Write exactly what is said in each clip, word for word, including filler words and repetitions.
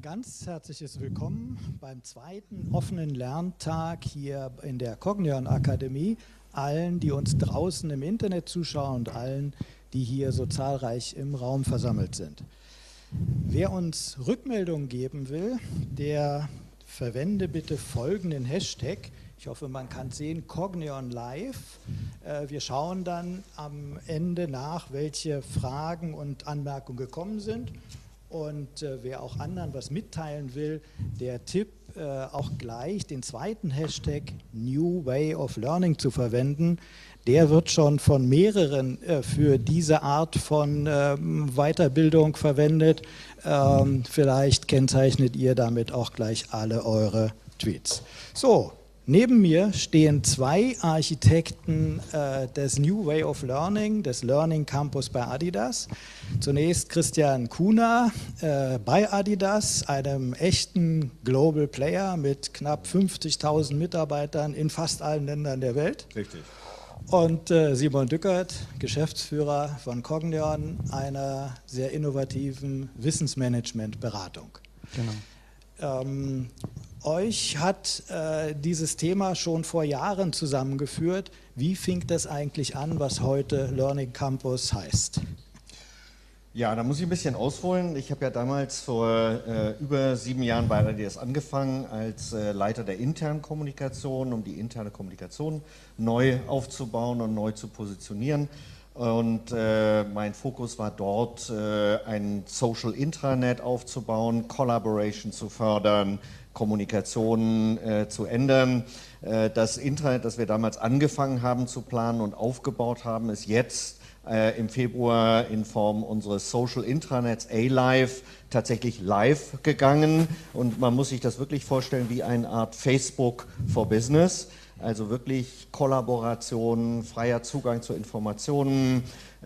ganz herzliches Willkommen beim zweiten offenen Lerntag hier in der Cognion Akademie. Allen, die uns draußen im Internet zuschauen und allen, die hier so zahlreich im Raum versammelt sind. Wer uns Rückmeldungen geben will, der verwende bitte folgenden Hashtag. Ich hoffe, man kann es sehen, Cognion Live. Wir schauen dann am Ende nach, welche Fragen und Anmerkungen gekommen sind. Und äh, wer auch anderen was mitteilen will, der Tipp, äh, auch gleich den zweiten Hashtag New Way of Learning zu verwenden. Der wird schon von mehreren äh, für diese Art von ähm, Weiterbildung verwendet. Ähm, vielleicht kennzeichnet ihr damit auch gleich alle eure Tweets. So. Neben mir stehen zwei Architekten äh, des New Way of Learning, des Learning Campus bei Adidas. Zunächst Christian Kuhner äh, bei Adidas, einem echten Global Player mit knapp fünfzigtausend Mitarbeitern in fast allen Ländern der Welt. Richtig. Und äh, Simon Dückert, Geschäftsführer von Cognion, einer sehr innovativen Wissensmanagement-Beratung. Genau. Ähm, Euch hat äh, dieses Thema schon vor Jahren zusammengeführt. Wie fing das eigentlich an, was heute Learning Campus heißt? Ja, da muss ich ein bisschen ausholen. Ich habe ja damals vor äh, über sieben Jahren bei Adidas angefangen als äh, Leiter der internen Kommunikation, um die interne Kommunikation neu aufzubauen und neu zu positionieren. Und äh, mein Fokus war dort, äh, ein Social Intranet aufzubauen, Collaboration zu fördern, Kommunikation äh, zu ändern. Äh, das Intranet, das wir damals angefangen haben zu planen und aufgebaut haben, ist jetzt äh, im Februar in Form unseres Social Intranets A-Live tatsächlich live gegangen. Und man muss sich das wirklich vorstellen wie eine Art Facebook for Business. Also wirklich Kollaboration, freier Zugang zu Informationen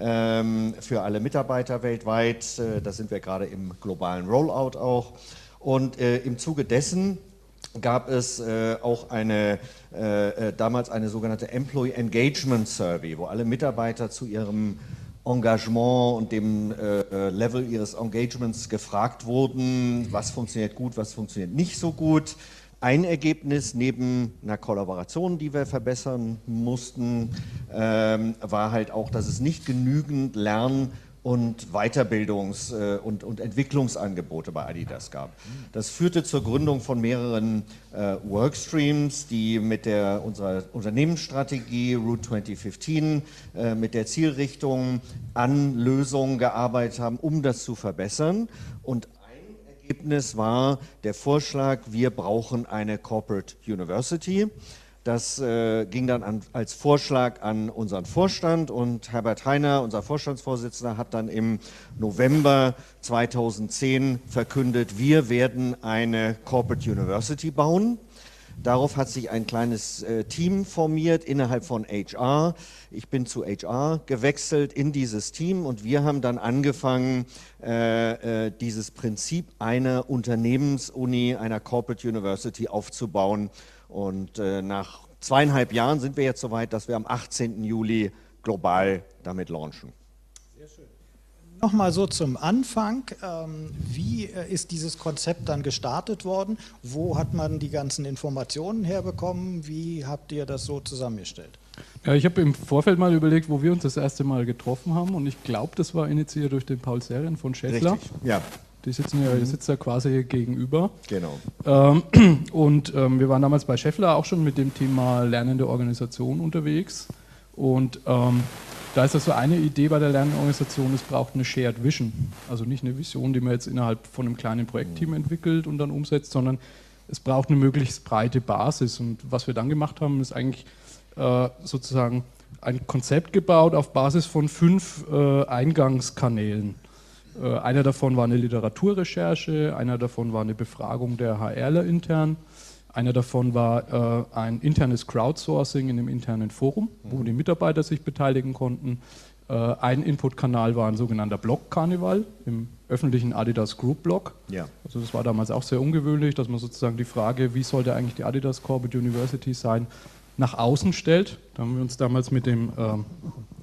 ähm, für alle Mitarbeiter weltweit. Äh, da sind wir gerade im globalen Rollout auch. Und äh, im Zuge dessen gab es äh, auch eine, äh, damals eine sogenannte Employee Engagement Survey, wo alle Mitarbeiter zu ihrem Engagement und dem äh, Level ihres Engagements gefragt wurden, was funktioniert gut, was funktioniert nicht so gut. Ein Ergebnis neben einer Kollaboration, die wir verbessern mussten, ähm, war halt auch, dass es nicht genügend Lern- und Weiterbildungs- und, und Entwicklungsangebote bei Adidas gab. Das führte zur Gründung von mehreren äh, Workstreams, die mit der, unserer Unternehmensstrategie Route zwanzig fünfzehn, äh, mit der Zielrichtung an Lösungen gearbeitet haben, um das zu verbessern. Und ein Ergebnis war der Vorschlag, wir brauchen eine Corporate University. Das äh, ging dann an, als Vorschlag an unseren Vorstand und Herbert Heiner, unser Vorstandsvorsitzender, hat dann im November zweitausendzehn verkündet, wir werden eine Corporate University bauen. Darauf hat sich ein kleines äh, Team formiert innerhalb von H R. Ich bin zu H R gewechselt in dieses Team und wir haben dann angefangen, äh, äh, dieses Prinzip einer Unternehmensuni, einer Corporate University aufzubauen. Und äh, nach zweieinhalb Jahren sind wir jetzt soweit, dass wir am achtzehnten Juli global damit launchen. Sehr schön. Nochmal so zum Anfang, ähm, wie äh, ist dieses Konzept dann gestartet worden? Wo hat man die ganzen Informationen herbekommen? Wie habt ihr das so zusammengestellt? Ja, ich habe im Vorfeld mal überlegt, wo wir uns das erste Mal getroffen haben und ich glaube, das war initiiert durch den Paul Serien von Schaeffler. Richtig, ja. Die sitzen ja, die sitzen ja quasi gegenüber. Genau. Ähm, und ähm, wir waren damals bei Schaeffler auch schon mit dem Thema lernende Organisation unterwegs. Und ähm, da ist das so eine Idee bei der lernenden Organisation, es braucht eine Shared Vision. Also nicht eine Vision, die man jetzt innerhalb von einem kleinen Projektteam entwickelt und dann umsetzt, sondern es braucht eine möglichst breite Basis. Und was wir dann gemacht haben, ist eigentlich äh, sozusagen ein Konzept gebaut auf Basis von fünf äh, Eingangskanälen. Einer davon war eine Literaturrecherche, einer davon war eine Befragung der HRler intern, einer davon war äh, ein internes Crowdsourcing in einem internen Forum, wo die Mitarbeiter sich beteiligen konnten. Äh, ein Inputkanal war ein sogenannter Blog-Karneval im öffentlichen Adidas Group Blog. Ja. Also das war damals auch sehr ungewöhnlich, dass man sozusagen die Frage, wie sollte eigentlich die Adidas Corporate University sein, nach außen stellt. Da haben wir uns damals mit dem, äh,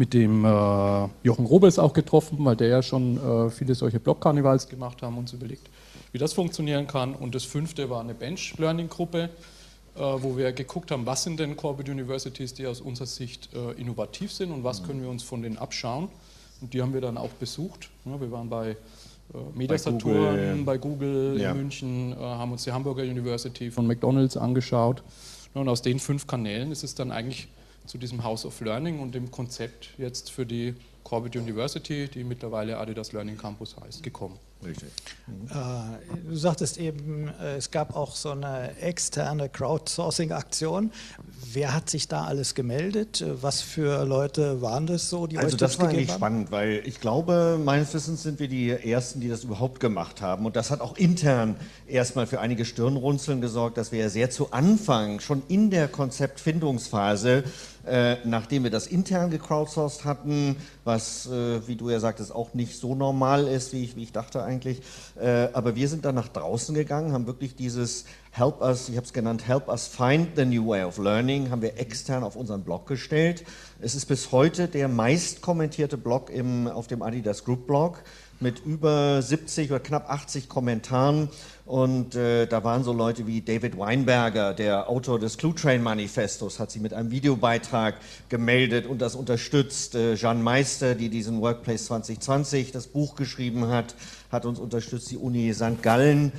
mit dem äh, Jochen Robels auch getroffen, weil der ja schon äh, viele solche Blog-Karnevals gemacht haben, uns überlegt, wie das funktionieren kann. Und das fünfte war eine Bench-Learning-Gruppe, äh, wo wir geguckt haben, was sind denn Corporate Universities, die aus unserer Sicht äh, innovativ sind und was können wir uns von denen abschauen. Und die haben wir dann auch besucht. Ja, wir waren bei äh, Mediasaturn, bei Google, bei Google ja. in München, äh, haben uns die Hamburger University von McDonald's angeschaut. Ja, und aus den fünf Kanälen ist es dann eigentlich zu diesem House of Learning und dem Konzept jetzt für die Corporate University, die mittlerweile Adidas Learning Campus heißt, gekommen. Richtig. Mhm. Äh, du sagtest eben, äh, es gab auch so eine externe Crowdsourcing-Aktion. Wer hat sich da alles gemeldet? Was für Leute waren das so, die Also euch das war eigentlich haben? spannend, weil ich glaube, meines Wissens sind wir die Ersten, die das überhaupt gemacht haben. Und das hat auch intern erstmal für einige Stirnrunzeln gesorgt, dass wir ja sehr zu Anfang, schon in der Konzeptfindungsphase, Äh, nachdem wir das intern gecrowdsourced hatten, was, äh, wie du ja sagtest, auch nicht so normal ist, wie ich, wie ich dachte eigentlich. Äh, aber wir sind dann nach draußen gegangen, haben wirklich dieses Help Us, ich habe es genannt, Help Us Find the New Way of Learning, haben wir extern auf unseren Blog gestellt. Es ist bis heute der meist kommentierte Blog im, auf dem Adidas Group Blog mit über siebzig oder knapp achtzig Kommentaren. Und äh, da waren so Leute wie David Weinberger, der Autor des Clue Train Manifestos, hat sich mit einem Videobeitrag gemeldet und das unterstützt. Äh, Jeanne Meister, die diesen Workplace zwanzig zwanzig, das Buch geschrieben hat, hat uns unterstützt. Die Uni Sankt Gallen,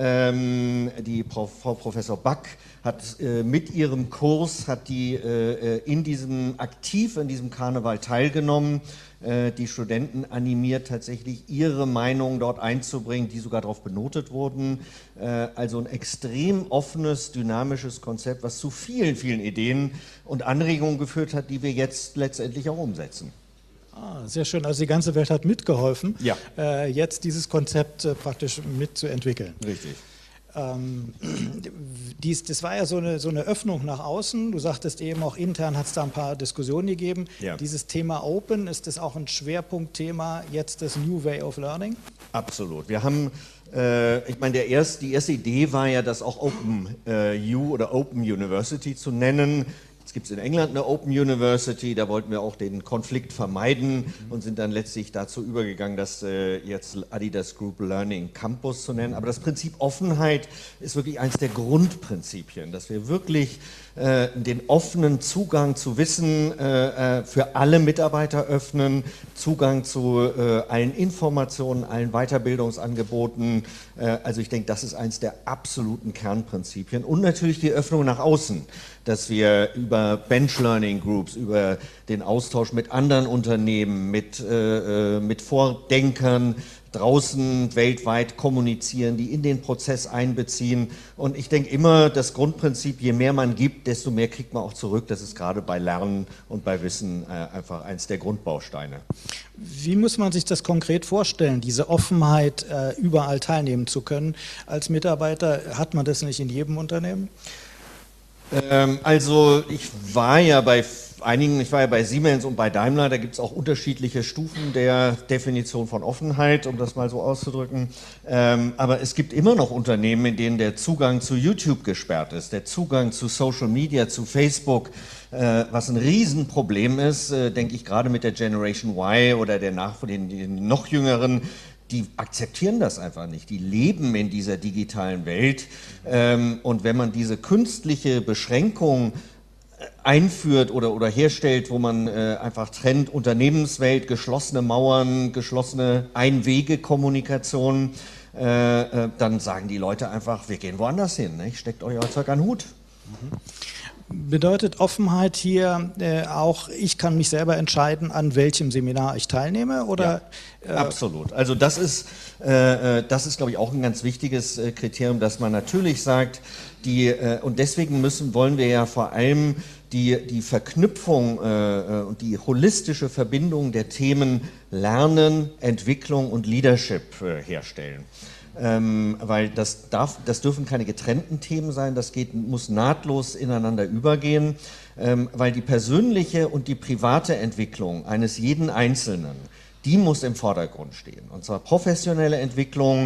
ähm, die Frau Professor Back hat äh, mit ihrem Kurs, hat die äh, in diesem, aktiv in diesem Karneval teilgenommen, äh, die Studenten animiert, tatsächlich ihre Meinung dort einzubringen, die sogar darauf benotet wurden. Äh, also ein extrem offenes, dynamisches Konzept, was zu vielen, vielen Ideen und Anregungen geführt hat, die wir jetzt letztendlich auch umsetzen. Ah, sehr schön. Also die ganze Welt hat mitgeholfen, ja. äh, jetzt dieses Konzept äh, praktisch mitzuentwickeln. Richtig. Ähm, dies, das war ja so eine, so eine Öffnung nach außen. Du sagtest eben, auch intern hat es da ein paar Diskussionen gegeben. Ja. Dieses Thema Open, ist das auch ein Schwerpunktthema jetzt das New Way of Learning? Absolut. Wir haben, äh, ich meine, der erst, die erste Idee war ja, das auch Open äh, U oder Open University zu nennen. Jetzt gibt es in England eine Open University, da wollten wir auch den Konflikt vermeiden und sind dann letztlich dazu übergegangen, das äh, jetzt Adidas Group Learning Campus zu nennen. Aber das Prinzip Offenheit ist wirklich eines der Grundprinzipien, dass wir wirklich äh, den offenen Zugang zu Wissen äh, für alle Mitarbeiter öffnen, Zugang zu äh, allen Informationen, allen Weiterbildungsangeboten. Äh, also ich denke, das ist eines der absoluten Kernprinzipien. Und natürlich die Öffnung nach außen, dass wir über Bench Learning Groups, über den Austausch mit anderen Unternehmen, mit, äh, mit Vordenkern draußen weltweit kommunizieren, die in den Prozess einbeziehen. Und ich denke immer, das Grundprinzip, je mehr man gibt, desto mehr kriegt man auch zurück. Das ist gerade bei Lernen und bei Wissen äh, einfach eins der Grundbausteine. Wie muss man sich das konkret vorstellen, diese Offenheit, äh, überall teilnehmen zu können? Als Mitarbeiter hat man das nicht in jedem Unternehmen? Ähm, also ich war ja bei einigen, ich war ja bei Siemens und bei Daimler, da gibt es auch unterschiedliche Stufen der Definition von Offenheit, um das mal so auszudrücken. Ähm, aber es gibt immer noch Unternehmen, in denen der Zugang zu YouTube gesperrt ist, der Zugang zu Social Media, zu Facebook, äh, was ein Riesenproblem ist, äh, denke ich gerade mit der Generation Y oder der nach den, den noch jüngeren. Die akzeptieren das einfach nicht. Die leben in dieser digitalen Welt. Ähm, und wenn man diese künstliche Beschränkung einführt oder, oder herstellt, wo man äh, einfach trennt, Unternehmenswelt, geschlossene Mauern, geschlossene Einwege-Kommunikation, äh, äh, dann sagen die Leute einfach, wir gehen woanders hin. Ne? Steckt euer Zeug an den Hut. Mhm. Bedeutet Offenheit hier äh, auch, ich kann mich selber entscheiden, an welchem Seminar ich teilnehme? Oder, ja, äh, absolut. Also das ist, äh, das ist, glaube ich, auch ein ganz wichtiges äh, Kriterium, dass man natürlich sagt, die, äh, und deswegen müssen, wollen wir ja vor allem die, die Verknüpfung äh, und die holistische Verbindung der Themen Lernen, Entwicklung und Leadership äh, herstellen. Ähm, weil das, darf, das dürfen keine getrennten Themen sein, das geht, muss nahtlos ineinander übergehen, ähm, weil die persönliche und die private Entwicklung eines jeden Einzelnen, die muss im Vordergrund stehen. Und zwar professionelle Entwicklung,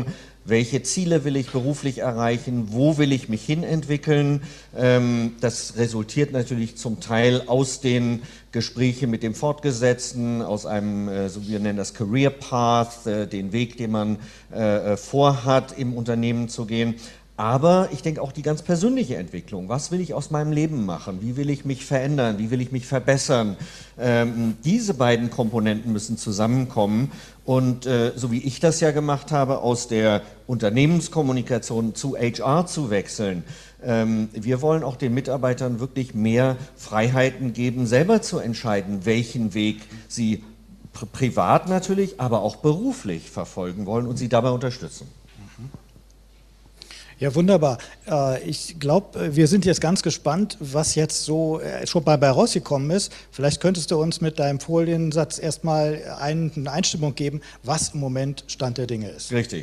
welche Ziele will ich beruflich erreichen, wo will ich mich hinentwickeln. Ähm, das resultiert natürlich zum Teil aus den Gesprächen mit dem Fortgesetzten, aus einem, äh, so wir nennen das Career Path, äh, den Weg, den man äh, vorhat, im Unternehmen zu gehen. Aber ich denke auch die ganz persönliche Entwicklung. Was will ich aus meinem Leben machen? Wie will ich mich verändern? Wie will ich mich verbessern? Ähm, diese beiden Komponenten müssen zusammenkommen. Und äh, so wie ich das ja gemacht habe, aus der Unternehmenskommunikation zu H R zu wechseln. Ähm, wir wollen auch den Mitarbeitern wirklich mehr Freiheiten geben, selber zu entscheiden, welchen Weg sie pri- privat natürlich, aber auch beruflich verfolgen wollen und sie dabei unterstützen. Ja, wunderbar. Äh, Ich glaube, wir sind jetzt ganz gespannt, was jetzt so äh, schon bei bei rausgekommen ist. Vielleicht könntest du uns mit deinem Foliensatz erstmal ein- eine Einstimmung geben, was im Moment Stand der Dinge ist. Richtig.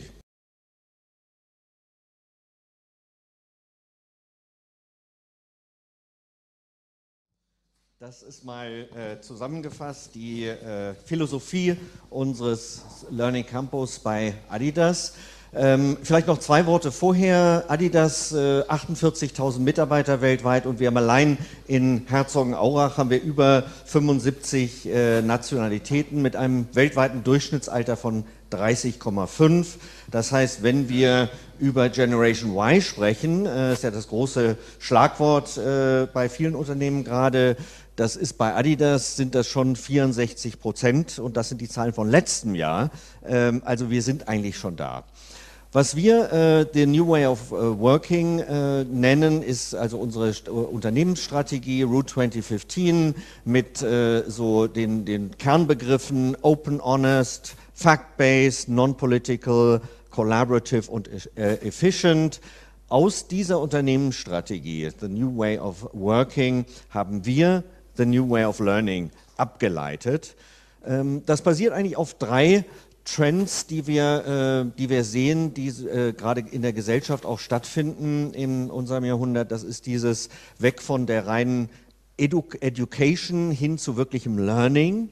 Das ist mal äh, zusammengefasst die äh, Philosophie unseres Learning Campus bei Adidas. Ähm, vielleicht noch zwei Worte vorher. Adidas, äh, achtundvierzigtausend Mitarbeiter weltweit und wir haben allein in Herzogenaurach haben wir über fünfundsiebzig äh, Nationalitäten mit einem weltweiten Durchschnittsalter von dreißig Komma fünf. Das heißt, wenn wir über Generation Y sprechen, äh, ist ja das große Schlagwort äh, bei vielen Unternehmen gerade, das ist bei Adidas, sind das schon vierundsechzig Prozent und das sind die Zahlen von letztem Jahr. Ähm, also wir sind eigentlich schon da. Was wir äh, den New Way of uh, Working äh, nennen, ist also unsere St Unternehmensstrategie Route zwanzig fünfzehn mit äh, so den, den Kernbegriffen Open, Honest, Fact-Based, Non-Political, Collaborative und äh, Efficient. Aus dieser Unternehmensstrategie, The New Way of Working, haben wir The New Way of Learning abgeleitet. Ähm, das basiert eigentlich auf drei Trends, die wir, äh, die wir sehen, die äh, gerade in der Gesellschaft auch stattfinden in unserem Jahrhundert. Das ist dieses Weg von der reinen Edu Education hin zu wirklichem Learning,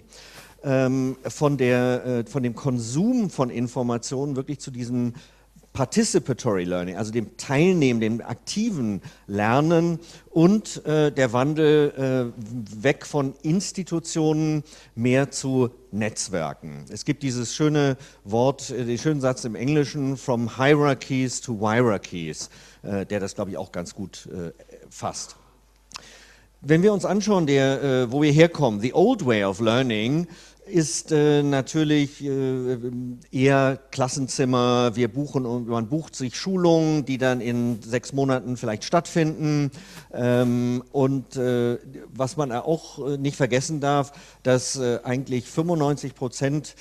ähm, von, der, äh, von dem Konsum von Informationen wirklich zu diesem Participatory Learning, also dem Teilnehmen, dem aktiven Lernen und äh, der Wandel äh, weg von Institutionen mehr zu Netzwerken. Es gibt dieses schöne Wort, äh, den schönen Satz im Englischen, from hierarchies to hierarchies, äh, der das, glaube ich, auch ganz gut äh, fasst. Wenn wir uns anschauen, der, äh, wo wir herkommen, the old way of learning, ist äh, natürlich äh, eher Klassenzimmer, wir buchen und man bucht sich Schulungen, die dann in sechs Monaten vielleicht stattfinden ähm, und äh, was man auch nicht vergessen darf, dass äh, eigentlich fünfundneunzig Prozent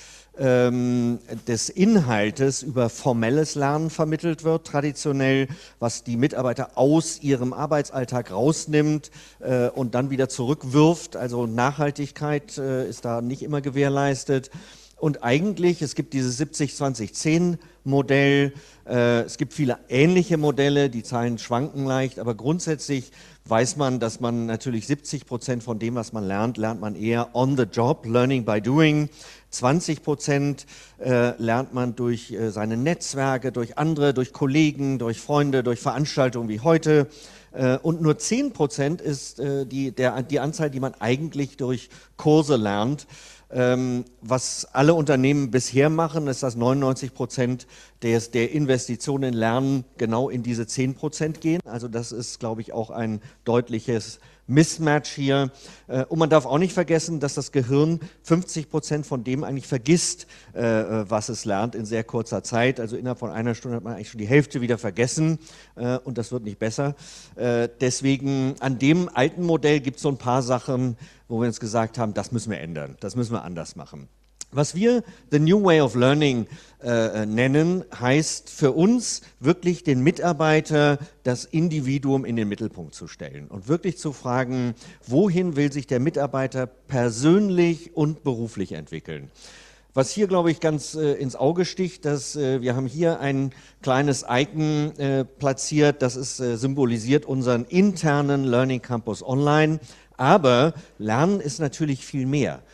ähm, des Inhaltes über formelles Lernen vermittelt wird, traditionell, was die Mitarbeiter aus ihrem Arbeitsalltag rausnimmt äh, und dann wieder zurückwirft. Also Nachhaltigkeit äh, ist da nicht immer gewährleistet. Und eigentlich, es gibt dieses siebzig zwanzig zehn Modell, äh, es gibt viele ähnliche Modelle, die Zahlen schwanken leicht, aber grundsätzlich weiß man, dass man natürlich siebzig Prozent von dem, was man lernt, lernt man eher on the job, learning by doing. zwanzig Prozent äh, lernt man durch äh, seine Netzwerke, durch andere, durch Kollegen, durch Freunde, durch Veranstaltungen wie heute. Äh, und nur zehn Prozent ist äh, die, der, die Anzahl, die man eigentlich durch Kurse lernt. Ähm, was alle Unternehmen bisher machen, ist, dass neunundneunzig Prozent der, der Investitionen in Lernen genau in diese zehn Prozent gehen. Also das ist, glaube ich, auch ein deutliches Mismatch hier. Äh, und man darf auch nicht vergessen, dass das Gehirn fünfzig Prozent von dem eigentlich vergisst, äh, was es lernt in sehr kurzer Zeit. Also innerhalb von einer Stunde hat man eigentlich schon die Hälfte wieder vergessen äh, und das wird nicht besser. Äh, deswegen an dem alten Modell gibt es so ein paar Sachen, wo wir uns gesagt haben, das müssen wir ändern, das müssen wir anders machen. Was wir The New Way of Learning äh, nennen, heißt für uns wirklich den Mitarbeiter, das Individuum in den Mittelpunkt zu stellen und wirklich zu fragen, wohin will sich der Mitarbeiter persönlich und beruflich entwickeln. Was hier, glaube ich, ganz äh, ins Auge sticht, dass äh, wir haben hier ein kleines Icon äh, platziert, das ist, äh, symbolisiert unseren internen Learning Campus Online, aber Lernen ist natürlich viel mehr.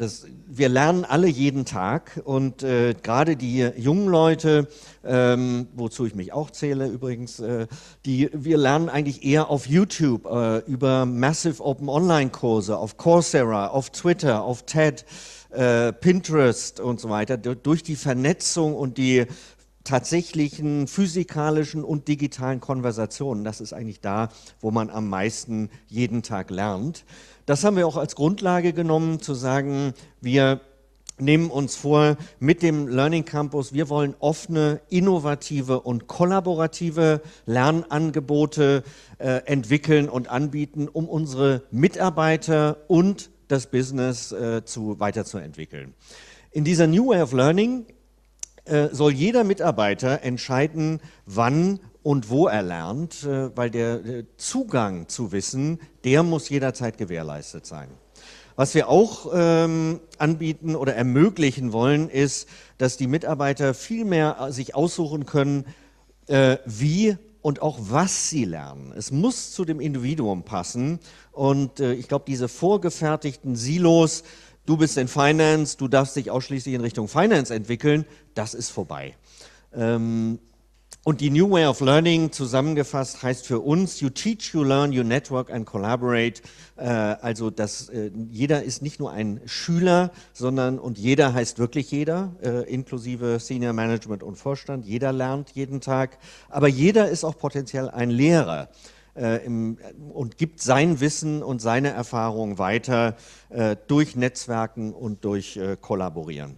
Das, wir lernen alle jeden Tag und äh, gerade die jungen Leute, ähm, wozu ich mich auch zähle übrigens, äh, die, wir lernen eigentlich eher auf YouTube, äh, über Massive Open Online Kurse, auf Coursera, auf Twitter, auf TED, äh, Pinterest und so weiter, durch die Vernetzung und die tatsächlichen physikalischen und digitalen Konversationen. Das ist eigentlich da, wo man am meisten jeden Tag lernt. Das haben wir auch als Grundlage genommen, zu sagen, wir nehmen uns vor, mit dem Learning Campus, wir wollen offene, innovative und kollaborative Lernangebote äh, entwickeln und anbieten, um unsere Mitarbeiter und das Business äh, zu, weiterzuentwickeln. In dieser New Way of Learning äh, soll jeder Mitarbeiter entscheiden, wann und wo er lernt, äh, weil der, der Zugang zu Wissen, der muss jederzeit gewährleistet sein. Was wir auch ähm, anbieten oder ermöglichen wollen, ist, dass die Mitarbeiter viel mehr sich aussuchen können, äh, wie und auch was sie lernen. Es muss zu dem Individuum passen und äh, ich glaube, diese vorgefertigten Silos, du bist in Finance, du darfst dich ausschließlich in Richtung Finance entwickeln, das ist vorbei. Ähm, Und die New Way of Learning zusammengefasst heißt für uns, you teach, you learn, you network and collaborate. Äh, also dass äh, jeder ist nicht nur ein Schüler, sondern und jeder heißt wirklich jeder, äh, inklusive Senior Management und Vorstand. Jeder lernt jeden Tag, aber jeder ist auch potenziell ein Lehrer äh, im, und gibt sein Wissen und seine Erfahrungen weiter äh, durch Netzwerken und durch äh, Kollaborieren.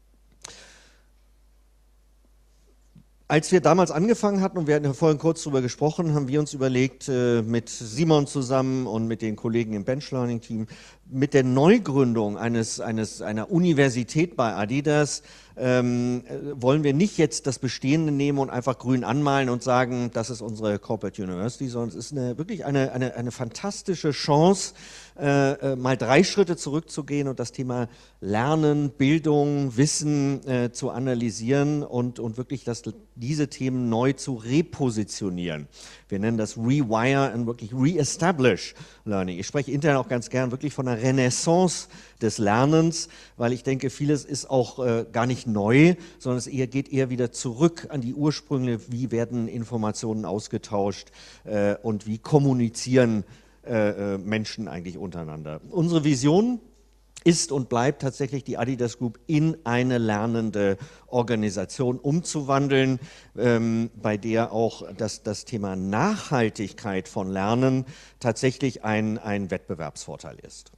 Als wir damals angefangen hatten, und wir hatten ja vorhin kurz darüber gesprochen, haben wir uns überlegt, äh, mit Simon zusammen und mit den Kollegen im Bench Learning Team, mit der Neugründung eines, eines, einer Universität bei Adidas, ähm, wollen wir nicht jetzt das Bestehende nehmen und einfach grün anmalen und sagen, das ist unsere Corporate University, sondern es ist eine, wirklich eine, eine, eine fantastische Chance, äh, mal drei Schritte zurückzugehen und das Thema Lernen, Bildung, Wissen äh, zu analysieren und, und wirklich das, diese Themen neu zu repositionieren. Wir nennen das Rewire und wirklich Re-establish Learning. Ich spreche intern auch ganz gern wirklich von einer Renaissance des Lernens, weil ich denke, vieles ist auch äh, gar nicht neu, sondern es eher, geht eher wieder zurück an die Ursprünge, wie werden Informationen ausgetauscht äh, und wie kommunizieren äh, Menschen eigentlich untereinander. Unsere Vision ist und bleibt tatsächlich die Adidas Group in eine lernende Organisation umzuwandeln, ähm, bei der auch das, das Thema Nachhaltigkeit von Lernen tatsächlich ein, ein Wettbewerbsvorteil ist.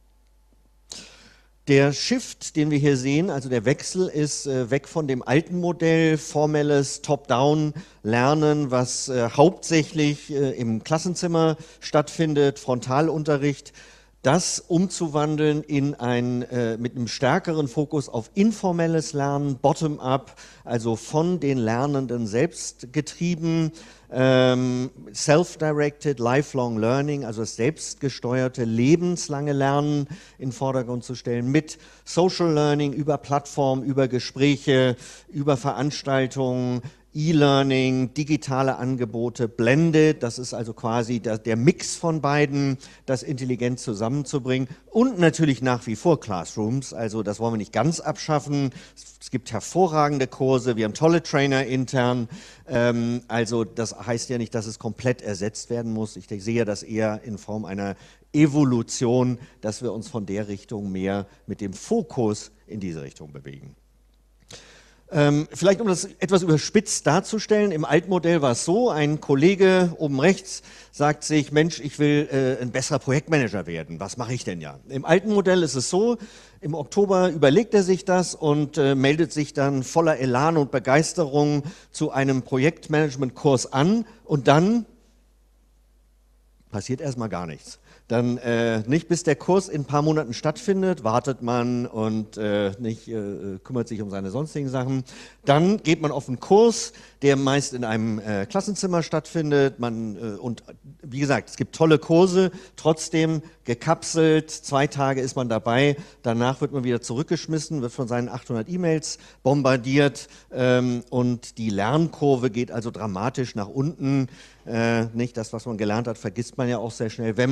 Der Shift, den wir hier sehen, also der Wechsel, ist äh, weg von dem alten Modell, formelles Top-Down-Lernen, was äh, hauptsächlich äh, im Klassenzimmer stattfindet, Frontalunterricht, das umzuwandeln in ein, äh, mit einem stärkeren Fokus auf informelles Lernen, bottom-up, also von den Lernenden selbst getrieben, ähm, self-directed, lifelong learning, also das selbstgesteuerte, lebenslange Lernen in den Vordergrund zu stellen, mit Social Learning über Plattformen, über Gespräche, über Veranstaltungen, E-Learning, digitale Angebote, Blended, das ist also quasi der, der Mix von beiden, das intelligent zusammenzubringen und natürlich nach wie vor Classrooms, also das wollen wir nicht ganz abschaffen, es gibt hervorragende Kurse, wir haben tolle Trainer intern, ähm, also das heißt ja nicht, dass es komplett ersetzt werden muss, ich sehe das eher in Form einer Evolution, dass wir uns von der Richtung mehr mit dem Fokus in diese Richtung bewegen. Ähm, vielleicht um das etwas überspitzt darzustellen, im Altmodell war es so, ein Kollege oben rechts sagt sich, Mensch, ich will äh, ein besserer Projektmanager werden, was mache ich denn ja? Im alten Modell ist es so, im Oktober überlegt er sich das und äh, meldet sich dann voller Elan und Begeisterung zu einem Projektmanagement-Kurs an und dann passiert erstmal gar nichts. Dann äh, nicht bis der Kurs in ein paar Monaten stattfindet, wartet man und äh, nicht äh, kümmert sich um seine sonstigen Sachen. Dann geht man auf einen Kurs, der meist in einem äh, Klassenzimmer stattfindet. Man, äh, und wie gesagt, es gibt tolle Kurse, trotzdem gekapselt, zwei Tage ist man dabei, danach wird man wieder zurückgeschmissen, wird von seinen achthundert E-Mails bombardiert ähm, und die Lernkurve geht also dramatisch nach unten. Äh, nicht das, was man gelernt hat, vergisst man ja auch sehr schnell, wenn man es nicht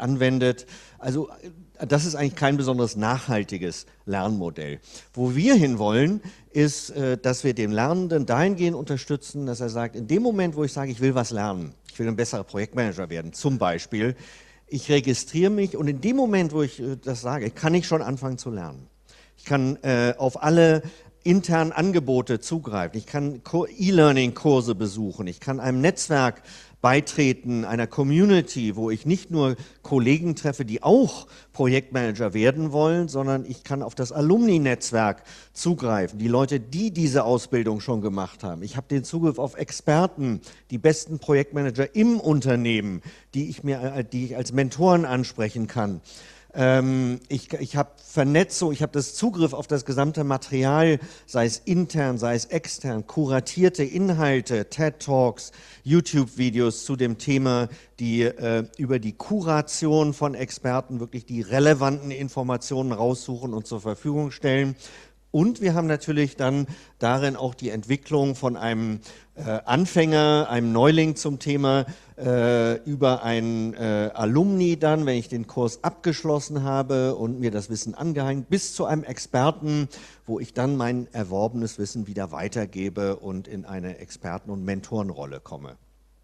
anwendet. Also das ist eigentlich kein besonders nachhaltiges Lernmodell. Wo wir hinwollen, ist, dass wir den Lernenden dahingehend unterstützen, dass er sagt, in dem Moment, wo ich sage, ich will was lernen, ich will ein besserer Projektmanager werden, zum Beispiel, ich registriere mich und in dem Moment, wo ich das sage, kann ich schon anfangen zu lernen. Ich kann äh, auf alle internen Angebote zugreifen, ich kann E-Learning-Kurse besuchen, ich kann einem Netzwerk beitreten, einer Community, wo ich nicht nur Kollegen treffe, die auch Projektmanager werden wollen, sondern ich kann auf das Alumni-Netzwerk zugreifen, die Leute, die diese Ausbildung schon gemacht haben. Ich habe den Zugriff auf Experten, die besten Projektmanager im Unternehmen, die ich, mir, die ich als Mentoren ansprechen kann. Ich, ich habe Vernetzung, ich habe das Zugriff auf das gesamte Material, sei es intern, sei es extern, kuratierte Inhalte, TED-Talks, YouTube-Videos zu dem Thema, die äh, über die Kuration von Experten wirklich die relevanten Informationen raussuchen und zur Verfügung stellen. Und wir haben natürlich dann darin auch die Entwicklung von einem äh, Anfänger, einem Neuling zum Thema, äh, über einen äh, Alumni dann, wenn ich den Kurs abgeschlossen habe und mir das Wissen angehängt, bis zu einem Experten, wo ich dann mein erworbenes Wissen wieder weitergebe und in eine Experten- und Mentorenrolle komme.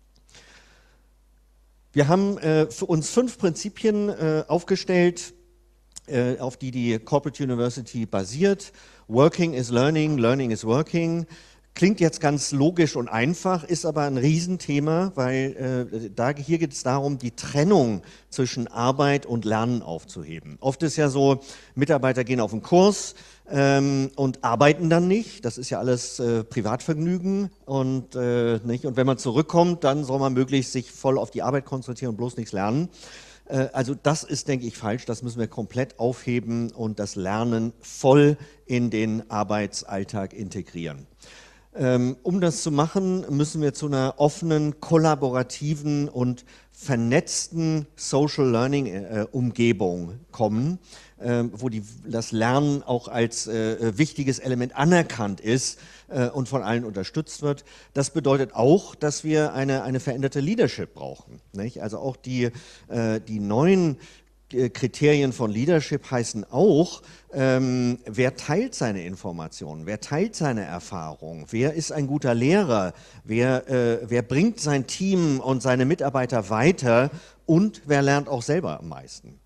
Wir haben äh, für uns fünf Prinzipien äh, aufgestellt, äh, auf die die Corporate University basiert. Working is learning, learning is working. Klingt jetzt ganz logisch und einfach, ist aber ein Riesenthema, weil äh, da, hier geht es darum, die Trennung zwischen Arbeit und Lernen aufzuheben. Oft ist ja so, Mitarbeiter gehen auf einen Kurs ähm, und arbeiten dann nicht. Das ist ja alles äh, Privatvergnügen und, äh, nicht? Und wenn man zurückkommt, dann soll man möglichst sich voll auf die Arbeit konzentrieren und bloß nichts lernen. Also das ist, denke ich, falsch. Das müssen wir komplett aufheben und das Lernen voll in den Arbeitsalltag integrieren. Um das zu machen, müssen wir zu einer offenen, kollaborativen und vernetzten Social Learning Umgebung kommen, wo die, das Lernen auch als äh, wichtiges Element anerkannt ist äh, und von allen unterstützt wird. Das bedeutet auch, dass wir eine, eine veränderte Leadership brauchen. Nicht? Also auch die, äh, die neuen Kriterien von Leadership heißen auch, ähm, wer teilt seine Informationen, wer teilt seine Erfahrungen, wer ist ein guter Lehrer, wer, äh, wer bringt sein Team und seine Mitarbeiter weiter und wer lernt auch selber am meisten.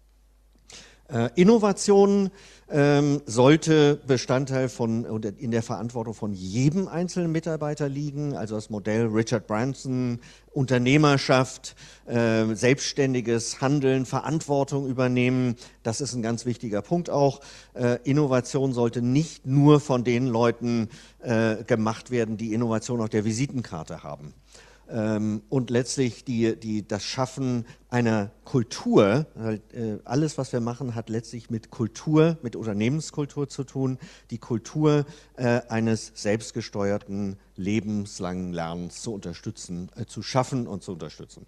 Äh, Innovation ähm, sollte Bestandteil von oder in der Verantwortung von jedem einzelnen Mitarbeiter liegen, also das Modell Richard Branson, Unternehmerschaft, äh, selbstständiges Handeln, Verantwortung übernehmen, das ist ein ganz wichtiger Punkt auch. Äh, Innovation sollte nicht nur von den Leuten äh, gemacht werden, die Innovation auf der Visitenkarte haben. Und letztlich die, die, das Schaffen einer Kultur, alles was wir machen, hat letztlich mit Kultur, mit Unternehmenskultur zu tun, die Kultur eines selbstgesteuerten, lebenslangen Lernens zu unterstützen, zu schaffen und zu unterstützen.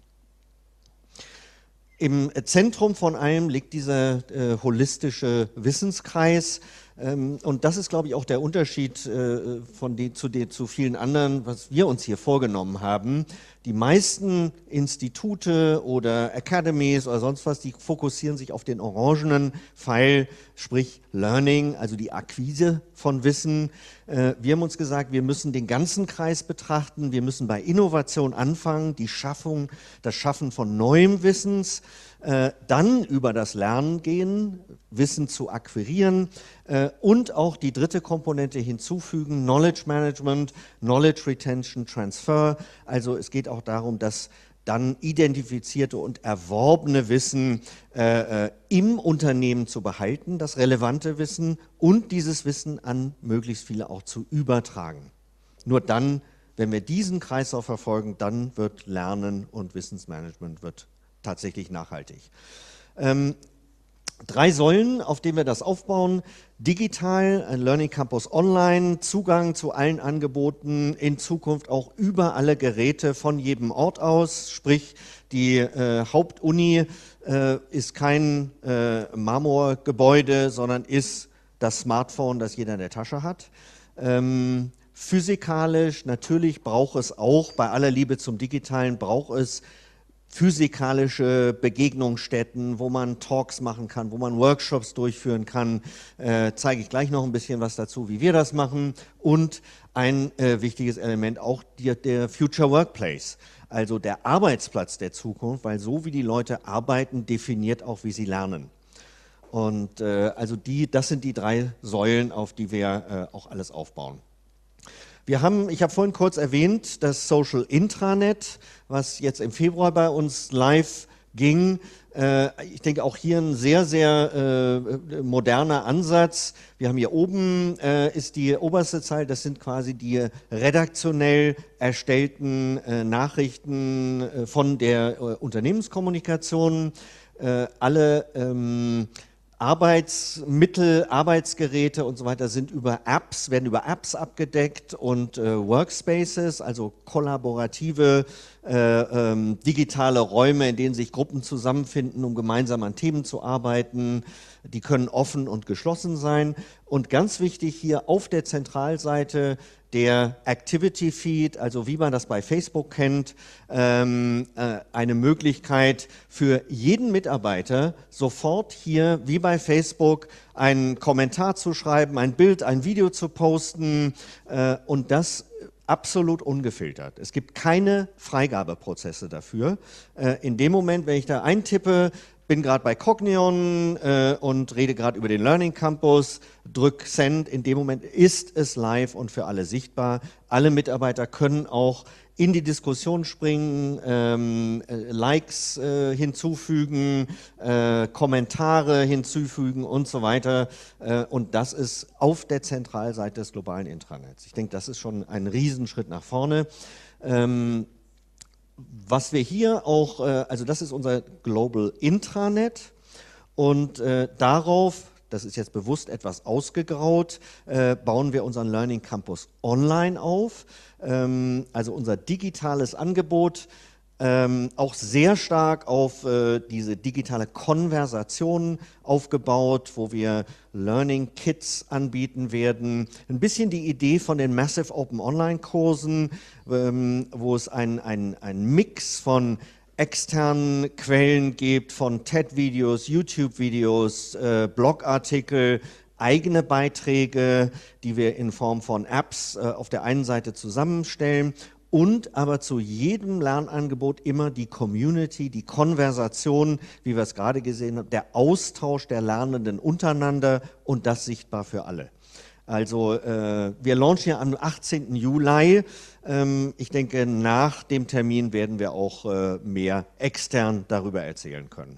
Im Zentrum von allem liegt dieser äh, holistische Wissenskreis ähm, und das ist, glaube ich, auch der Unterschied äh, von die, zu, die, zu vielen anderen, was wir uns hier vorgenommen haben. Die meisten Institute oder Academies oder sonst was, die fokussieren sich auf den orangenen Pfeil, sprich Learning, also die Akquise von Wissen. Äh, wir haben uns gesagt, wir müssen den ganzen Kreis betrachten, wir müssen bei Innovation anfangen, die Schaffung, das Schaffen von neuem Wissens, äh, dann über das Lernen gehen, Wissen zu akquirieren äh, und auch die dritte Komponente hinzufügen, Knowledge Management, Knowledge Retention, Transfer. Also es geht auch darum, dass dann identifizierte und erworbene Wissen äh, im Unternehmen zu behalten, das relevante Wissen und dieses Wissen an möglichst viele auch zu übertragen. Nur dann, wenn wir diesen Kreislauf verfolgen, dann wird Lernen und Wissensmanagement wird tatsächlich nachhaltig. Ähm, Drei Säulen, auf denen wir das aufbauen: digital, ein Learning Campus Online, Zugang zu allen Angeboten, in Zukunft auch über alle Geräte von jedem Ort aus, sprich die äh, Hauptuni äh, ist kein äh, Marmorgebäude, sondern ist das Smartphone, das jeder in der Tasche hat. Ähm, physikalisch, natürlich braucht es auch, bei aller Liebe zum Digitalen, braucht es physikalische Begegnungsstätten, wo man Talks machen kann, wo man Workshops durchführen kann. Äh, zeige ich gleich noch ein bisschen was dazu, wie wir das machen. Und ein äh, wichtiges Element auch die, der Future Workplace, also der Arbeitsplatz der Zukunft, weil so wie die Leute arbeiten, definiert auch, wie sie lernen. Und äh, also die, das sind die drei Säulen, auf die wir äh, auch alles aufbauen. Wir haben, ich habe vorhin kurz erwähnt, das Social Intranet, was jetzt im Februar bei uns live ging. Äh, ich denke auch hier ein sehr, sehr äh, moderner Ansatz. Wir haben hier oben, äh, ist die oberste Zeile, das sind quasi die redaktionell erstellten äh, Nachrichten äh, von der äh, Unternehmenskommunikation. Äh, alle ähm, Arbeitsmittel, Arbeitsgeräte und so weiter sind über Apps, werden über Apps abgedeckt und äh, Workspaces, also kollaborative äh, ähm, digitale Räume, in denen sich Gruppen zusammenfinden, um gemeinsam an Themen zu arbeiten. Die können offen und geschlossen sein. Und ganz wichtig hier auf der Zentralseite der Activity Feed, also wie man das bei Facebook kennt, ähm, äh, eine Möglichkeit für jeden Mitarbeiter sofort hier wie bei Facebook einen Kommentar zu schreiben, ein Bild, ein Video zu posten äh, und das absolut ungefiltert. Es gibt keine Freigabeprozesse dafür. Äh, in dem Moment, wenn ich da eintippe, bin gerade bei Cognion äh, und rede gerade über den Learning Campus, drück Send, in dem Moment ist es live und für alle sichtbar. Alle Mitarbeiter können auch in die Diskussion springen, ähm, äh, Likes äh, hinzufügen, äh, Kommentare hinzufügen und so weiter. Äh, und das ist auf der Zentralseite des globalen Intranets. Ich denke, das ist schon ein Riesenschritt nach vorne. Ähm, Was wir hier auch, also das ist unser Global Intranet und äh, darauf, das ist jetzt bewusst etwas ausgegraut, äh, bauen wir unseren Learning Campus online auf, ähm, also unser digitales Angebot, ähm, auch sehr stark auf äh, diese digitale Konversation aufgebaut, wo wir Learning Kits anbieten werden. Ein bisschen die Idee von den Massive Open Online Kursen, ähm, wo es ein, ein, ein Mix von externen Quellen gibt, von TED-Videos, YouTube-Videos, äh, Blogartikel, eigene Beiträge, die wir in Form von Apps äh, auf der einen Seite zusammenstellen. Und aber zu jedem Lernangebot immer die Community, die Konversation, wie wir es gerade gesehen haben, der Austausch der Lernenden untereinander und das sichtbar für alle. Also äh, wir launchen ja am achtzehnten Juli. Ähm, ich denke, nach dem Termin werden wir auch äh, mehr extern darüber erzählen können.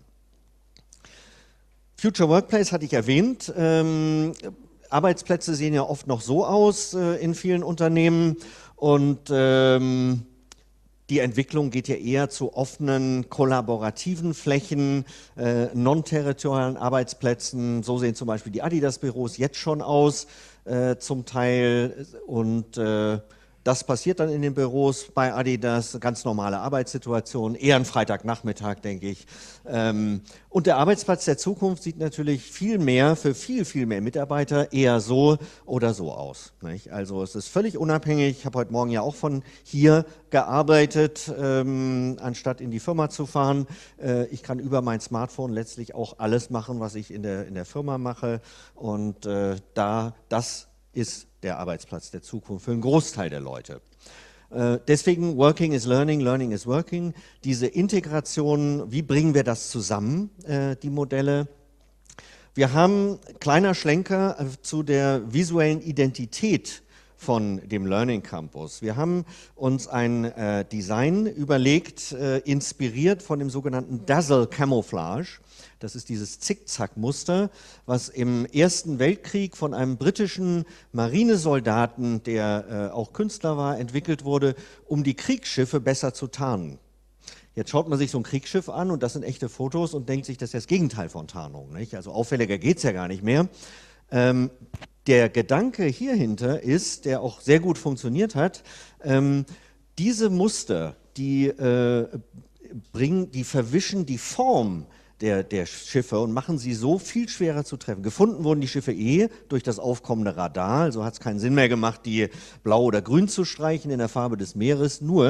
Future Workplace hatte ich erwähnt. Ähm, Arbeitsplätze sehen ja oft noch so aus äh, in vielen Unternehmen. Und ähm, die Entwicklung geht ja eher zu offenen, kollaborativen Flächen, äh, non-territorialen Arbeitsplätzen. So sehen zum Beispiel die Adidas-Büros jetzt schon aus, äh, zum Teil. Und äh, das passiert dann in den Büros bei Adidas, ganz normale Arbeitssituation, eher ein Freitagnachmittag, denke ich. Ähm, und der Arbeitsplatz der Zukunft sieht natürlich viel mehr, für viel, viel mehr Mitarbeiter eher so oder so aus. Nicht? Also es ist völlig unabhängig. Ich habe heute Morgen ja auch von hier gearbeitet, ähm, anstatt in die Firma zu fahren. Äh, ich kann über mein Smartphone letztlich auch alles machen, was ich in der, in der Firma mache. Und äh, da das ist der Arbeitsplatz der Zukunft für einen Großteil der Leute. Äh, deswegen Working is Learning, Learning is Working. Diese Integration, wie bringen wir das zusammen, äh, die Modelle? Wir haben, kleiner Schlenker äh, zu der visuellen Identität von dem Learning Campus. Wir haben uns ein äh, Design überlegt, äh, inspiriert von dem sogenannten Dazzle Camouflage. Das ist dieses Zickzack-Muster, was im Ersten Weltkrieg von einem britischen Marinesoldaten, der äh, auch Künstler war, entwickelt wurde, um die Kriegsschiffe besser zu tarnen. Jetzt schaut man sich so ein Kriegsschiff an und das sind echte Fotos und denkt sich, das ist das Gegenteil von Tarnung. Nicht? Also auffälliger geht es ja gar nicht mehr. Ähm, der Gedanke hierhinter ist, der auch sehr gut funktioniert hat, ähm, diese Muster, die, äh, bringen, die verwischen die Form Der, der Schiffe und machen sie so viel schwerer zu treffen. Gefunden wurden die Schiffe eh durch das aufkommende Radar, also hat es keinen Sinn mehr gemacht, die blau oder grün zu streichen in der Farbe des Meeres. Nur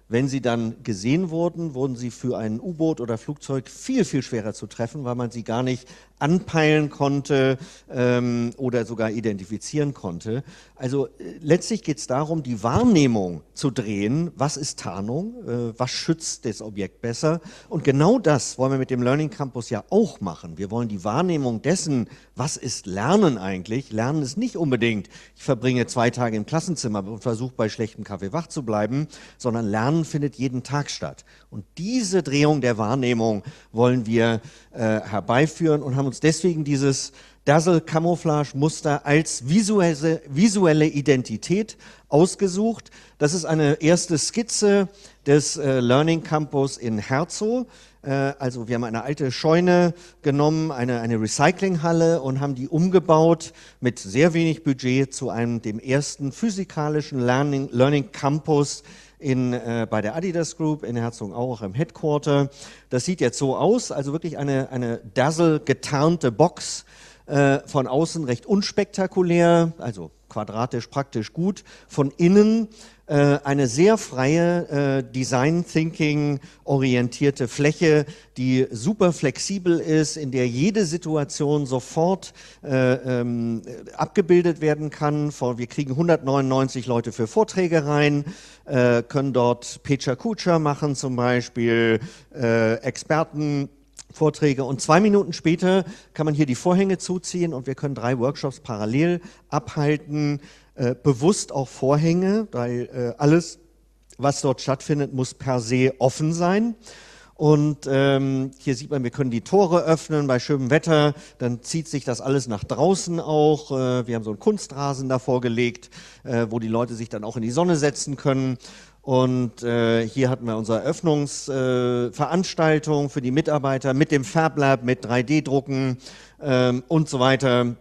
wenn sie dann gesehen wurden, wurden sie für ein U-Boot oder Flugzeug viel, viel schwerer zu treffen, weil man sie gar nicht anpeilen konnte ähm, oder sogar identifizieren konnte. Also äh, letztlich geht es darum, die Wahrnehmung zu drehen. Was ist Tarnung? Äh, was schützt das Objekt besser? Und genau das wollen wir mit dem Learning Campus ja auch machen. Wir wollen die Wahrnehmung dessen, was ist Lernen eigentlich? Lernen ist nicht unbedingt, ich verbringe zwei Tage im Klassenzimmer und versuche bei schlechtem Kaffee wach zu bleiben, sondern Lernen findet jeden Tag statt. Und diese Drehung der Wahrnehmung wollen wir äh, herbeiführen und haben uns deswegen dieses Dazzle-Camouflage-Muster als visuelle, visuelle Identität ausgesucht. Das ist eine erste Skizze des äh, Learning Campus in Herzow. Äh, also wir haben eine alte Scheune genommen, eine, eine Recyclinghalle und haben die umgebaut mit sehr wenig Budget zu einem dem ersten physikalischen Learning, Learning Campus in, äh, bei der Adidas Group in Herzogenaurach im Headquarter. Das sieht jetzt so aus, also wirklich eine, eine Dazzle getarnte Box, äh, von außen recht unspektakulär, also quadratisch praktisch gut, von innen äh, eine sehr freie, äh, Design-Thinking-orientierte Fläche, die super flexibel ist, in der jede Situation sofort äh, ähm, abgebildet werden kann. Wir kriegen hundertneunundneunzig Leute für Vorträge rein, äh, können dort Pecha Kucha machen zum Beispiel, äh, Experten, Vorträge und zwei Minuten später kann man hier die Vorhänge zuziehen und wir können drei Workshops parallel abhalten, äh, bewusst auch Vorhänge, weil äh, alles, was dort stattfindet, muss per se offen sein. Und ähm, hier sieht man, wir können die Tore öffnen bei schönem Wetter, dann zieht sich das alles nach draußen auch. Äh, wir haben so einen Kunstrasen davor gelegt, äh, wo die Leute sich dann auch in die Sonne setzen können. Und äh, hier hatten wir unsere Eröffnungsveranstaltung äh, für die Mitarbeiter mit dem Fab Lab, mit drei D Drucken ähm, und so weiter.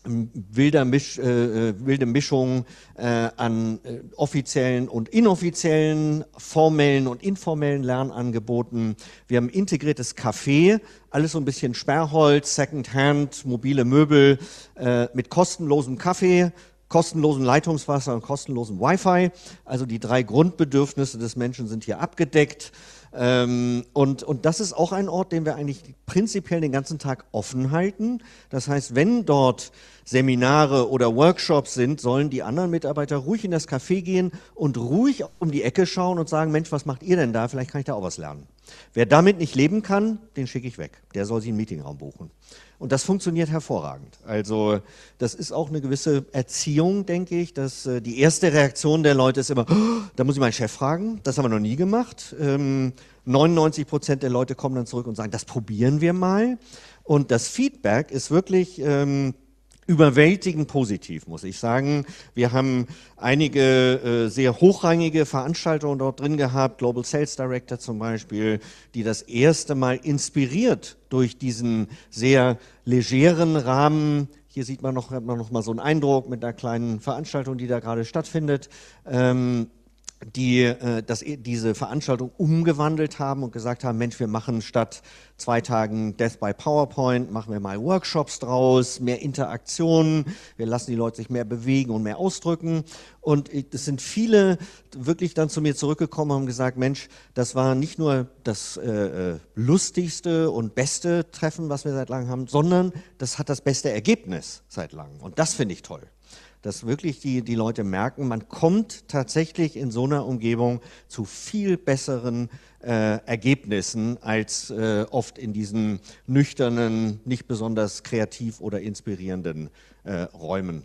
Wilder Misch, äh, wilde Mischung äh, an äh, offiziellen und inoffiziellen, formellen und informellen Lernangeboten. Wir haben ein integriertes Café, alles so ein bisschen Sperrholz, Secondhand, mobile Möbel äh, mit kostenlosem Kaffee, kostenlosen Leitungswasser und kostenlosen Wi-Fi. Also die drei Grundbedürfnisse des Menschen sind hier abgedeckt. Ähm, und, und das ist auch ein Ort, den wir eigentlich prinzipiell den ganzen Tag offen halten. Das heißt, wenn dort Seminare oder Workshops sind, sollen die anderen Mitarbeiter ruhig in das Café gehen und ruhig um die Ecke schauen und sagen, Mensch, was macht ihr denn da? Vielleicht kann ich da auch was lernen. Wer damit nicht leben kann, den schicke ich weg. Der soll sich einen Meetingraum buchen. Und das funktioniert hervorragend. Also das ist auch eine gewisse Erziehung, denke ich, dass äh, die erste Reaktion der Leute ist immer, oh, da muss ich meinen Chef fragen, das haben wir noch nie gemacht. Ähm, neunundneunzig Prozent der Leute kommen dann zurück und sagen, das probieren wir mal. Und das Feedback ist wirklich ähm, überwältigend positiv, muss ich sagen. Wir haben einige äh, sehr hochrangige Veranstaltungen dort drin gehabt, Global Sales Director zum Beispiel, die das erste Mal inspiriert durch diesen sehr legeren Rahmen, hier sieht man noch, hat man noch mal so einen Eindruck mit einer kleinen Veranstaltung, die da gerade stattfindet, ähm, die äh, das, diese Veranstaltung umgewandelt haben und gesagt haben, Mensch, wir machen statt zwei Tagen Death by PowerPoint, machen wir mal Workshops draus, mehr Interaktionen, wir lassen die Leute sich mehr bewegen und mehr ausdrücken. Und es sind viele wirklich dann zu mir zurückgekommen und haben gesagt, Mensch, das war nicht nur das äh, lustigste und beste Treffen, was wir seit langem haben, sondern das hat das beste Ergebnis seit langem. Und das finde ich toll. Dass wirklich die, die Leute merken, man kommt tatsächlich in so einer Umgebung zu viel besseren äh, Ergebnissen als äh, oft in diesen nüchternen, nicht besonders kreativ oder inspirierenden äh, Räumen.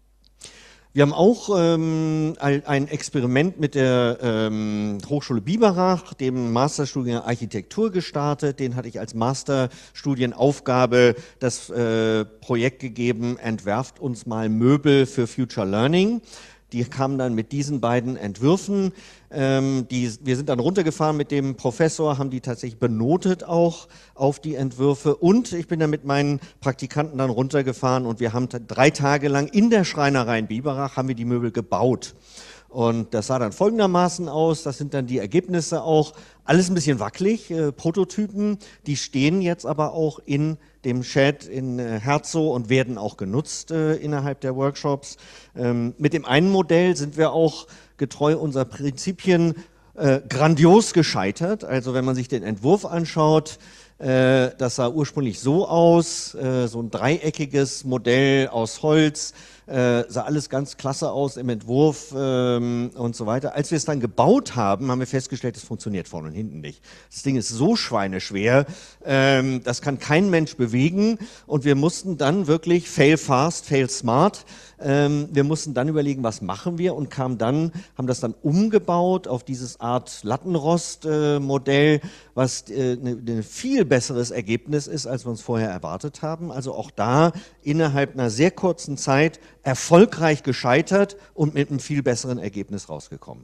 Wir haben auch ähm, ein Experiment mit der ähm, Hochschule Biberach, dem Masterstudiengang Architektur gestartet. Den hatte ich als Masterstudienaufgabe das äh, Projekt gegeben, entwerft uns mal Möbel für Future Learning. Die kamen dann mit diesen beiden Entwürfen. Ähm, die, wir sind dann runtergefahren mit dem Professor, haben die tatsächlich benotet auch auf die Entwürfe. Und ich bin dann mit meinen Praktikanten dann runtergefahren und wir haben drei Tage lang in der Schreinerei in Biberach haben wir die Möbel gebaut. Und das sah dann folgendermaßen aus, das sind dann die Ergebnisse auch, alles ein bisschen wackelig, äh, Prototypen, die stehen jetzt aber auch in dem Shed in äh, Herzow und werden auch genutzt äh, innerhalb der Workshops. Ähm, mit dem einen Modell sind wir auch getreu unserer Prinzipien äh, grandios gescheitert. Also wenn man sich den Entwurf anschaut, äh, das sah ursprünglich so aus, äh, so ein dreieckiges Modell aus Holz, äh, sah alles ganz klasse aus im Entwurf ähm, und so weiter. Als wir es dann gebaut haben, haben wir festgestellt, es funktioniert vorne und hinten nicht. Das Ding ist so schweineschwer, ähm, das kann kein Mensch bewegen und wir mussten dann wirklich fail fast, fail smart. Ähm, wir mussten dann überlegen, was machen wir und kamen dann, haben das dann umgebaut auf dieses Art Lattenrost-Modell, äh, was äh, ein ne viel besseres Ergebnis ist, als wir uns vorher erwartet haben. Also auch da innerhalb einer sehr kurzen Zeit erfolgreich gescheitert und mit einem viel besseren Ergebnis rausgekommen.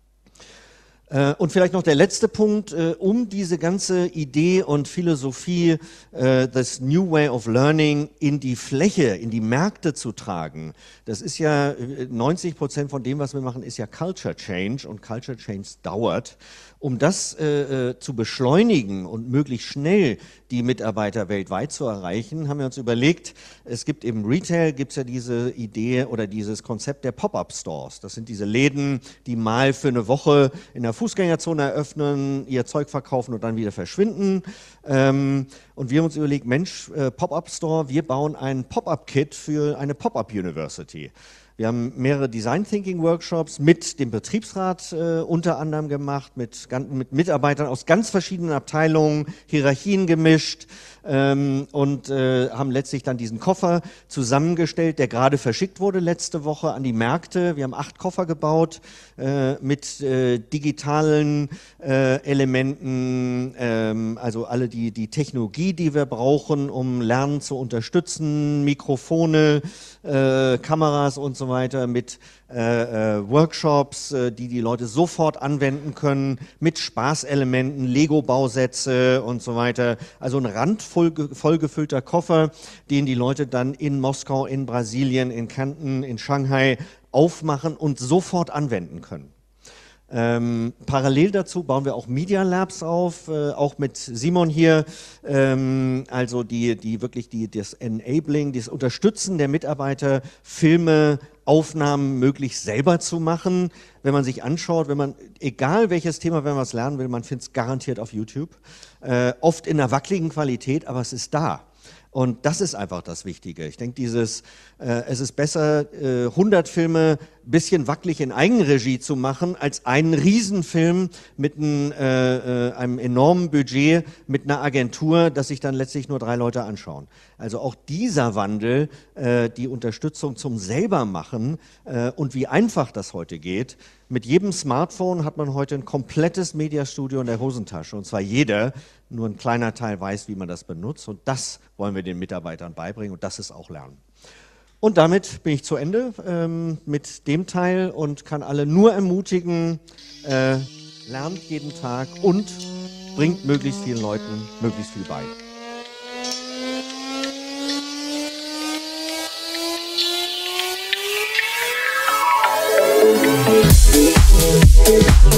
Äh, und vielleicht noch der letzte Punkt, äh, um diese ganze Idee und Philosophie, äh, das New Way of Learning in die Fläche, in die Märkte zu tragen. Das ist ja, neunzig Prozent von dem, was wir machen, ist ja Culture Change und Culture Change dauert. Um das äh, äh, zu beschleunigen und möglichst schnell die Mitarbeiter weltweit zu erreichen, haben wir uns überlegt, es gibt im Retail, gibt es ja diese Idee oder dieses Konzept der Pop-up-Stores. Das sind diese Läden, die mal für eine Woche in der Fußgängerzone eröffnen, ihr Zeug verkaufen und dann wieder verschwinden. Ähm, und wir haben uns überlegt, Mensch, äh, Pop-up-Store, wir bauen ein Pop-up-Kit für eine Pop-up-University. Wir haben mehrere Design Thinking Workshops mit dem Betriebsrat äh, unter anderem gemacht, mit, mit Mitarbeitern aus ganz verschiedenen Abteilungen, Hierarchien gemischt ähm, und äh, haben letztlich dann diesen Koffer zusammengestellt, der gerade verschickt wurde letzte Woche an die Märkte. Wir haben acht Koffer gebaut äh, mit äh, digitalen äh, Elementen, ähm, also alle die, die Technologie, die wir brauchen, um Lernen zu unterstützen, Mikrofone, äh, Kameras und so weiter, mit äh, äh, Workshops, äh, die die Leute sofort anwenden können, mit Spaßelementen, Lego-Bausätze und so weiter. Also ein randvoll vollgefüllter Koffer, den die Leute dann in Moskau, in Brasilien, in Canton, in Shanghai aufmachen und sofort anwenden können. Ähm, parallel dazu bauen wir auch Media Labs auf, äh, auch mit Simon hier, ähm, also die, die wirklich die, das Enabling, das Unterstützen der Mitarbeiter, Filme, Aufnahmen möglichst selber zu machen. Wenn man sich anschaut, wenn man, egal welches Thema, wenn man was lernen will, man findet es garantiert auf YouTube, äh, oft in einer wackeligen Qualität, aber es ist da. Und das ist einfach das Wichtige. Ich denke, dieses, äh, es ist besser, äh, hundert Filme bisschen wackelig in Eigenregie zu machen, als einen Riesenfilm mit ein, äh, einem enormen Budget, mit einer Agentur, das sich dann letztlich nur drei Leute anschauen. Also auch dieser Wandel, äh, die Unterstützung zum Selbermachen äh, und wie einfach das heute geht. Mit jedem Smartphone hat man heute ein komplettes Mediastudio in der Hosentasche, und zwar jeder, nur ein kleiner Teil weiß, wie man das benutzt, und das wollen wir den Mitarbeitern beibringen und das ist auch Lernen. Und damit bin ich zu Ende ähm, mit dem Teil und kann alle nur ermutigen, äh, lernt jeden Tag und bringt möglichst vielen Leuten möglichst viel bei. We'll be right back.